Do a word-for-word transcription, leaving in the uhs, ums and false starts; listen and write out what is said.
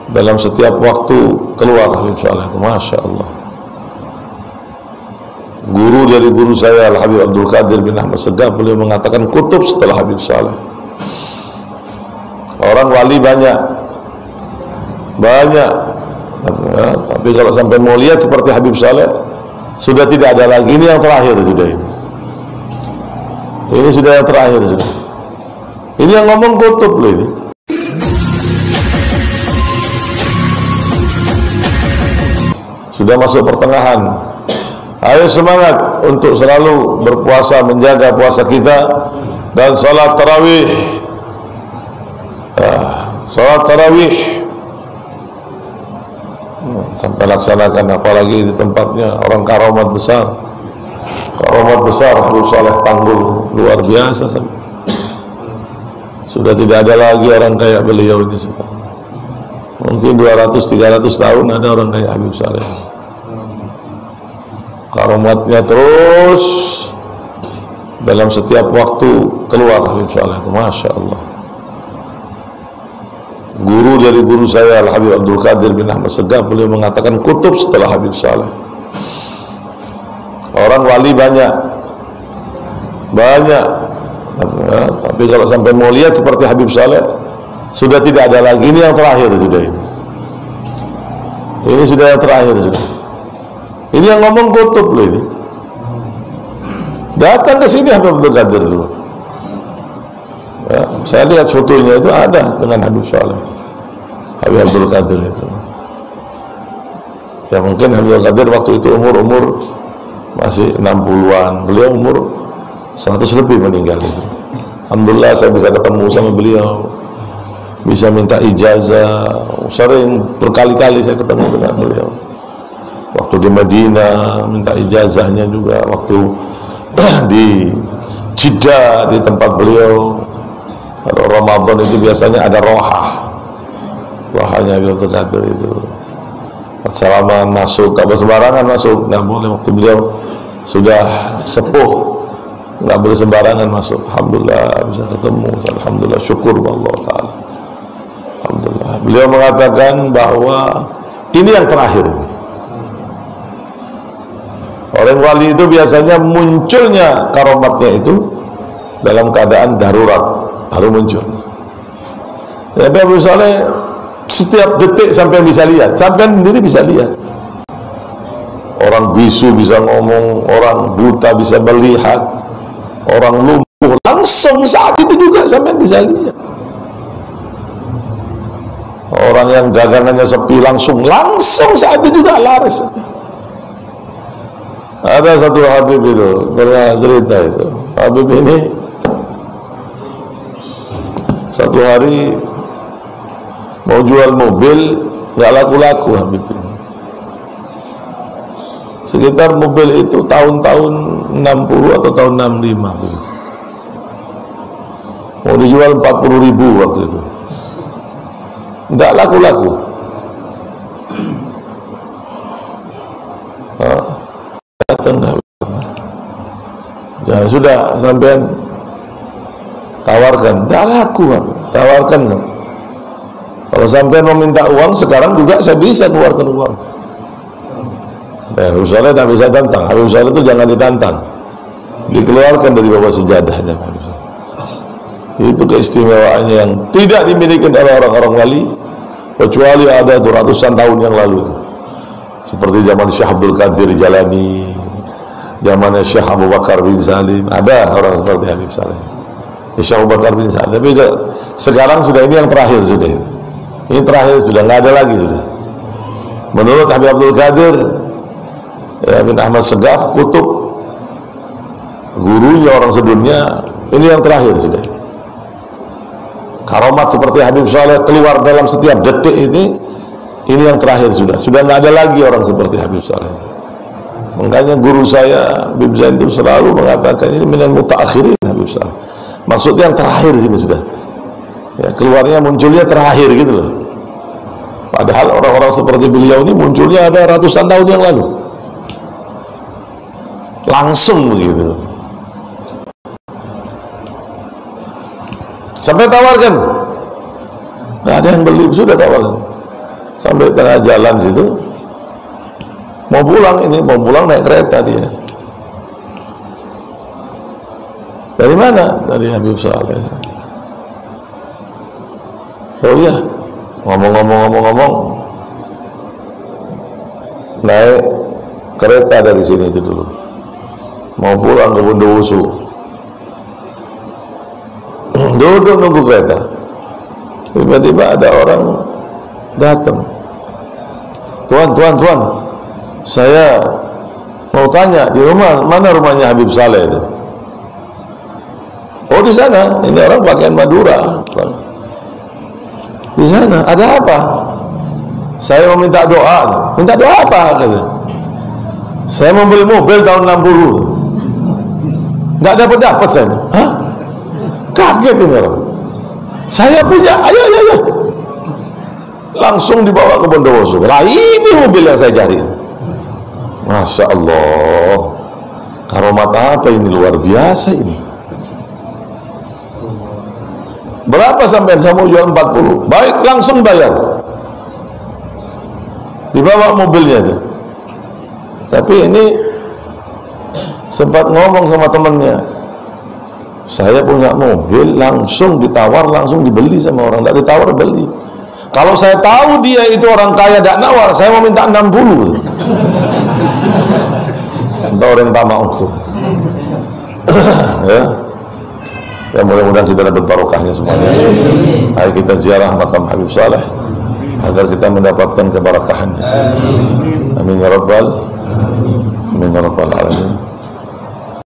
dalam setiap waktu keluar Habib Saleh. Masya Allah. Guru dari guru saya Al-Habib Abdul Qadir bin Ahmad Segaf, beliau mengatakan kutub setelah Habib Saleh. Orang wali banyak banyak ya, tapi kalau sampai mau lihat seperti Habib Saleh, sudah tidak ada lagi. Ini yang terakhir sudah ini. Ini sudah yang terakhir sudah. Ini yang ngomong kutub loh ini. Sudah masuk pertengahan. Ayo semangat untuk selalu berpuasa, menjaga puasa kita dan salat tarawih. Ya, salat tarawih sampai laksanakan, apalagi di tempatnya orang karomat besar. Karomat besar Habib Saleh Tanggul luar biasa. Sudah tidak ada lagi orang kayak beliau ini. Mungkin dua ratus tiga ratus tahun ada orang kayak Habib Saleh. Karomatnya terus dalam setiap waktu keluar Habib Saleh. Masya Allah. Guru dari guru saya Al-Habib Abdul Qadir bin Ahmad Segaf, beliau mengatakan kutub setelah Habib Saleh. Orang wali banyak banyak ya, tapi kalau sampai mau lihat seperti Habib Saleh, sudah tidak ada lagi. Ini yang terakhir sudah ini. Ini sudah yang terakhir sudah. Ini yang ngomong kutub loh ini. Datang ke sini Habib Abdul Qadir dulu. Ya, saya lihat fotonya itu ada dengan Habib Saleh, Habib Abdul Qadir itu. Ya mungkin Habib Abdul Qadir waktu itu umur-umur masih enam puluhan, beliau umur seratus lebih meninggal itu. Alhamdulillah saya bisa ketemu sama beliau, bisa minta ijazah, sering berkali-kali saya ketemu dengan beliau. Waktu di Madinah minta ijazahnya juga, waktu di Jeddah di tempat beliau. Kalau Ramadan itu biasanya ada rohah, rohanya Habib Qadir itu. Persalaman masuk, tak sembarangan masuk, nggak boleh. Waktu beliau sudah sepuh, nggak boleh sembarangan masuk. Alhamdulillah bisa ketemu. Alhamdulillah, syukur Allah Taala. Alhamdulillah. Beliau mengatakan bahwa ini yang terakhir. Orang wali itu biasanya munculnya karomatnya itu dalam keadaan darurat, baru muncul. Ya, Habib Saleh setiap detik sampai bisa lihat, sampai sendiri bisa lihat. Orang bisu bisa ngomong, orang buta bisa melihat, orang lumpuh langsung saat itu juga sampai bisa lihat. Orang yang dagangannya sepi langsung langsung saat itu juga laris. Ada satu Habib itu pernah cerita itu, Habib ini satu hari mau jual mobil, nggak laku-laku Habib ini. Sekitar mobil itu tahun-tahun enam puluh atau tahun enam puluh lima begitu. Mau dijual empat puluh ribu waktu itu, nggak laku-laku. Datang ya sudah sampean tawarkan, nggak laku Habib. Tawarkan kan. Kalau sampean mau minta uang sekarang juga saya bisa keluarkan uang. Ya, Habib Saleh tak bisa tantang. Habib Saleh itu jangan ditantang, dikeluarkan dari bawah sejadahnya. Itu keistimewaannya yang tidak dimiliki oleh orang-orang wali, kecuali ada itu ratusan tahun yang lalu. Seperti zaman Syekh Abdul Qadir Jalani, zamannya Syekh Abu Bakar bin Salim, ada orang seperti Habib Saleh. Syekh Abu Bakar bin Salim. Tapi sekarang sudah ini yang terakhir sudah. Ini terakhir sudah, nggak ada lagi sudah. Menurut Habib Abdul Qadir ya, bin Ahmad Segaf, kutub gurunya orang sebelumnya, ini yang terakhir sudah. Karomat seperti Habib Saleh keluar dalam setiap detik ini, ini yang terakhir sudah. Sudah nggak ada lagi orang seperti Habib Saleh. Makanya guru saya Habib Zain itu selalu mengatakan ini minal mutaakhirin Habib Saleh. Maksudnya yang terakhir sini sudah. Ya, keluarnya munculnya terakhir gitu loh. Padahal orang-orang seperti beliau ini munculnya ada ratusan tahun yang lalu. Langsung begitu. Sampai tawarkan, nggak ada yang beli, sudah tawarkan. sampai tengah jalan situ, mau pulang ini, mau pulang naik kereta dia. Dari mana? Dari Habib Saleh. Oh iya, ngomong-ngomong-ngomong-ngomong, naik kereta dari sini itu dulu, mau pulang ke Bondowoso. Duduk nunggu kereta, tiba-tiba ada orang datang. Tuan, tuan, tuan, saya mau tanya di rumah mana rumahnya Habib Saleh itu? Oh di sana, ini orang pakaian Madura. Di sana, ada apa? Saya mau minta doa. Minta doa apa? Kata. Saya mau beli mobil tahun enam puluh. Nggak dapat-dapat saya. Hah? Kaget ini orang. Saya punya, ayo, ayo, ayo. Langsung dibawa ke Bondowoso. Lah ini mobil yang saya cari. Masya Allah. Karomat apa ini, luar biasa ini. Berapa sampai saya mau jual empat puluh? Baik, langsung bayar. Dibawa mobilnya itu. Tapi ini sempat ngomong sama temannya, saya punya mobil, langsung ditawar, langsung dibeli sama orang. Tidak ditawar, beli. Kalau saya tahu dia itu orang kaya, tidak nawar, saya mau minta enam puluh. Entah orang tamak aku. Ya. Ya mudah-mudahan kita dapat barokahnya semuanya. Ayo kita ziarah makam Habib Saleh agar kita mendapatkan keberkahannya. Amin ya rabbal amin ya rabbal alamin.